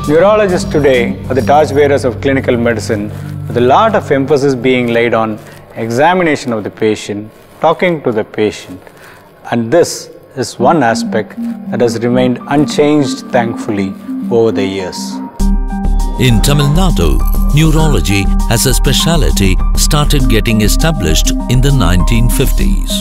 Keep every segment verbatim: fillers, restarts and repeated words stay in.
Neurologists today are the torchbearers of clinical medicine, with a lot of emphasis being laid on examination of the patient, talking to the patient. And this is one aspect that has remained unchanged, thankfully, over the years. In Tamil Nadu, neurology as a specialty started getting established in the nineteen fifties.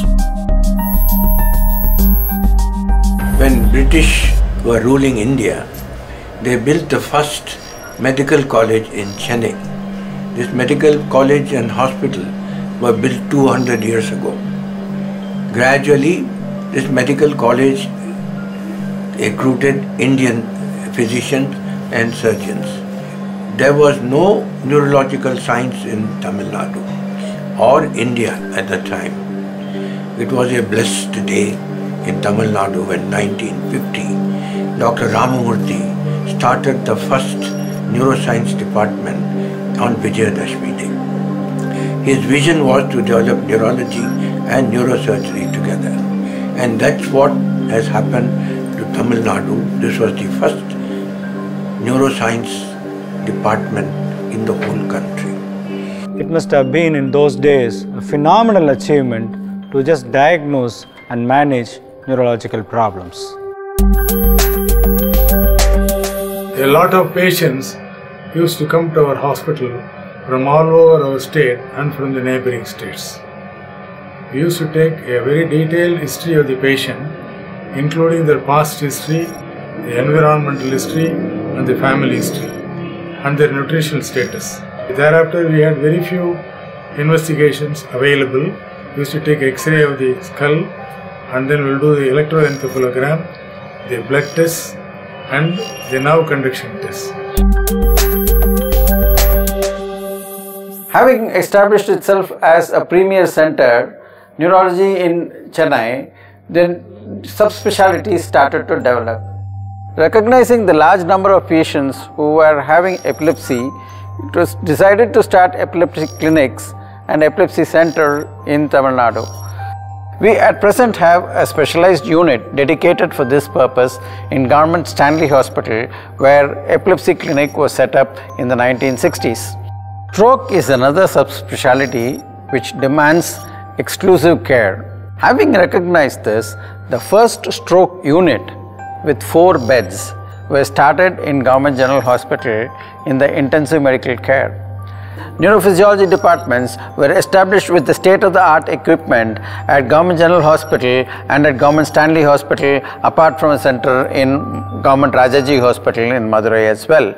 When British were ruling India, they built the first medical college in Chennai. This medical college and hospital were built two hundred years ago. Gradually, this medical college recruited Indian physicians and surgeons. There was no neurological science in Tamil Nadu or India at the time. It was a blessed day in Tamil Nadu when nineteen fifty, Doctor Ramamurthy started the first neuroscience department on Vijayadashmi Day. His vision was to develop neurology and neurosurgery together. And that's what has happened to Tamil Nadu. This was the first neuroscience department in the whole country. It must have been in those days a phenomenal achievement to just diagnose and manage neurological problems. A lot of patients used to come to our hospital from all over our state and from the neighboring states. We used to take a very detailed history of the patient, including their past history, the environmental history, and the family history, and their nutritional status. Thereafter, we had very few investigations available. We used to take X-ray of the skull, and then we'll do the electroencephalogram, the blood tests, and the nerve conduction tests. Having established itself as a premier center, neurology in Chennai, then subspecialties started to develop. Recognizing the large number of patients who were having epilepsy, it was decided to start epilepsy clinics and epilepsy center in Tamil Nadu. We at present have a specialized unit dedicated for this purpose in Government Stanley Hospital, where epilepsy clinic was set up in the nineteen sixties. Stroke is another subspecialty which demands exclusive care. Having recognized this, the first stroke unit with four beds were started in Government General Hospital in the intensive medical care. Neurophysiology departments were established with the state-of-the-art equipment at Government General Hospital and at Government Stanley Hospital, apart from a center in Government Rajaji Hospital in Madurai as well.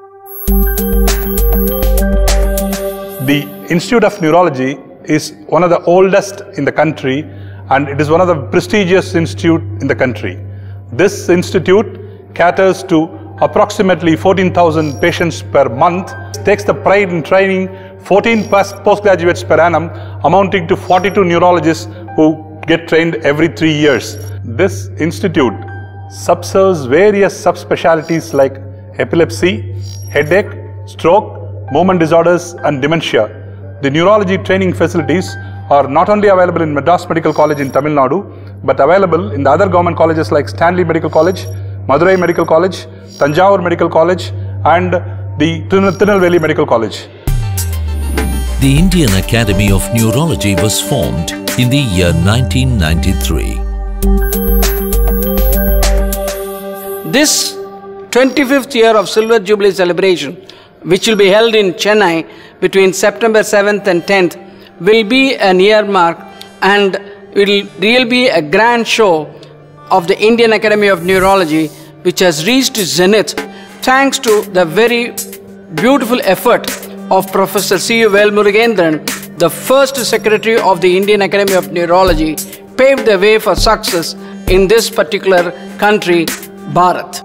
The Institute of Neurology is one of the oldest in the country, and it is one of the prestigious institutes in the country. This institute caters to approximately fourteen thousand patients per month, takes the pride in training fourteen postgraduates per annum, amounting to forty-two neurologists who get trained every three years. This institute subserves various subspecialties like epilepsy, headache, stroke, movement disorders and dementia. The neurology training facilities are not only available in Madras Medical College in Tamil Nadu, but available in the other government colleges like Stanley Medical College, Madurai Medical College, Tanjavur Medical College and the Tirunelveli Medical College. The Indian Academy of Neurology was formed in the year nineteen ninety-three. This twenty-fifth year of Silver Jubilee celebration, which will be held in Chennai between September seventh and tenth, will be an earmark and it will really be a grand show of the Indian Academy of Neurology, which has reached its zenith thanks to the very beautiful effort of Professor C U Velmurugendran, the first secretary of the Indian Academy of Neurology, paved the way for success in this particular country, Bharat.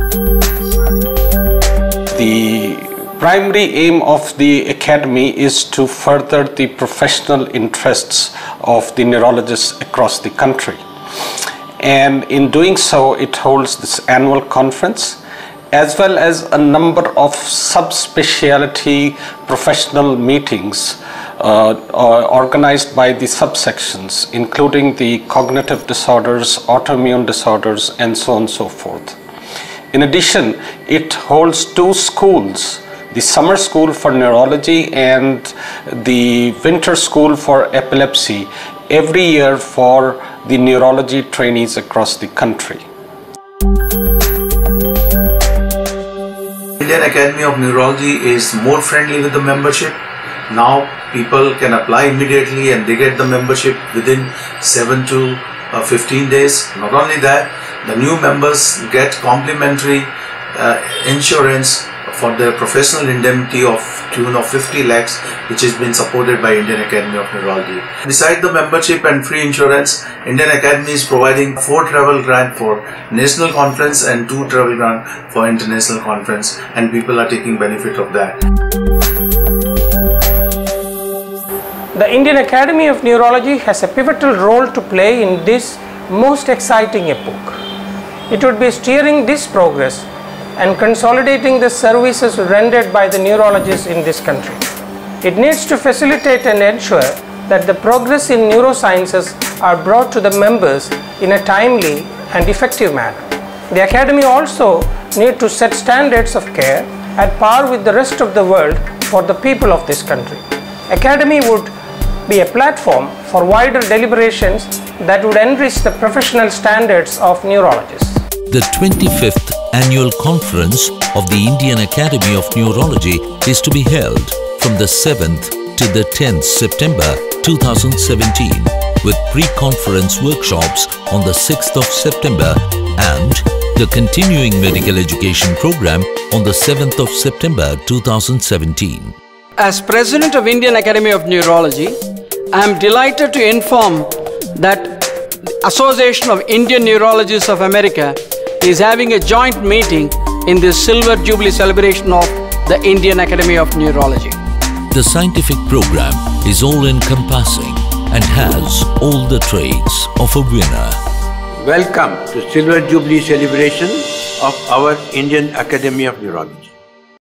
The primary aim of the Academy is to further the professional interests of the neurologists across the country. And in doing so, it holds this annual conference as well as a number of subspecialty professional meetings uh, organized by the subsections, including the cognitive disorders, autoimmune disorders, and so on and so forth. In addition, it holds two schools, the summer school for neurology and the winter school for epilepsy, every year for the neurology trainees across the country. Indian Academy of Neurology is more friendly with the membership. Now people can apply immediately and they get the membership within seven to fifteen days. Not only that, the new members get complimentary uh, insurance for their professional indemnity of tune of fifty lakhs, which has been supported by Indian Academy of Neurology. Besides the membership and free insurance, Indian Academy is providing four travel grant for national conference and two travel grant for international conference, and people are taking benefit of that. The Indian Academy of Neurology has a pivotal role to play in this most exciting epoch. It would be steering this progress and consolidating the services rendered by the neurologists in this country. It needs to facilitate and ensure that the progress in neurosciences are brought to the members in a timely and effective manner. The Academy also needs to set standards of care at par with the rest of the world for the people of this country. Academy would be a platform for wider deliberations that would enrich the professional standards of neurologists. The twenty-fifth Annual Conference of the Indian Academy of Neurology is to be held from the seventh to the tenth September two thousand seventeen, with pre-conference workshops on the sixth of September and the continuing medical education program on the seventh of September two thousand seventeen. As President of Indian Academy of Neurology, I am delighted to inform that the Association of Indian Neurologists of America is having a joint meeting in the Silver Jubilee celebration of the Indian Academy of Neurology. The scientific program is all-encompassing and has all the traits of a winner. Welcome to Silver Jubilee celebration of our Indian Academy of Neurology.